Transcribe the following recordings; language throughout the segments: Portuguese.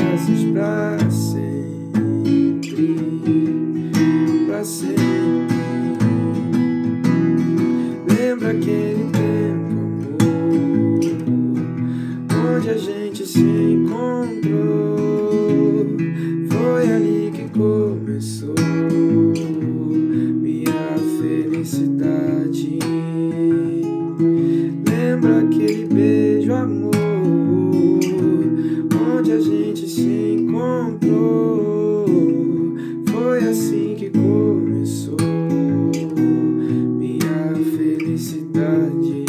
lembranças pra sempre, pra sempre. Lembra aquele tempo, amor, onde a gente se encontrou. Foi ali que começou minha felicidade. Lembra aquele beijo, amor, onde a gente se encontrou. Foi assim que começou minha felicidade.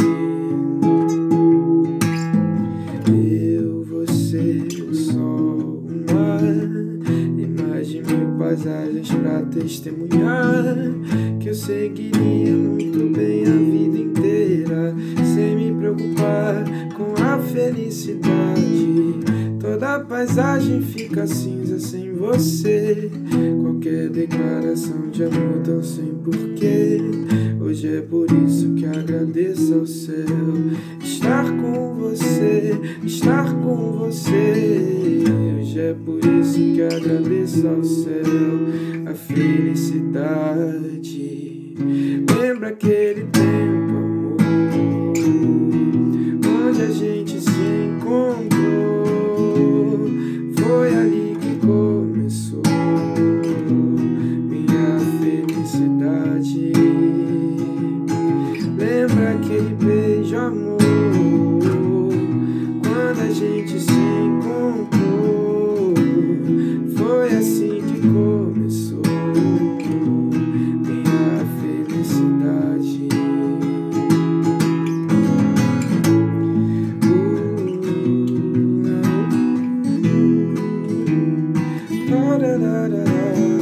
Eu, você, o sol, o mar e mais de 1000 paisagens pra testemunhar que eu seguiria muito bem a vida inteira, sem me preocupar com a felicidade. Toda paisagem fica cinza sem você, qualquer declaração de amor tão sem porquê. Hoje é por isso que agradeço ao céu estar com você, estar com você. Hoje é por isso que agradeço ao céu a felicidade. Lembra aquele tempo, amor, onde a gente se encontrou. Foi ali que começou minha felicidade. Lembra aquele beijo, amor, quando a gente se encontrou. Foi assim que começou minha felicidade. Pararara.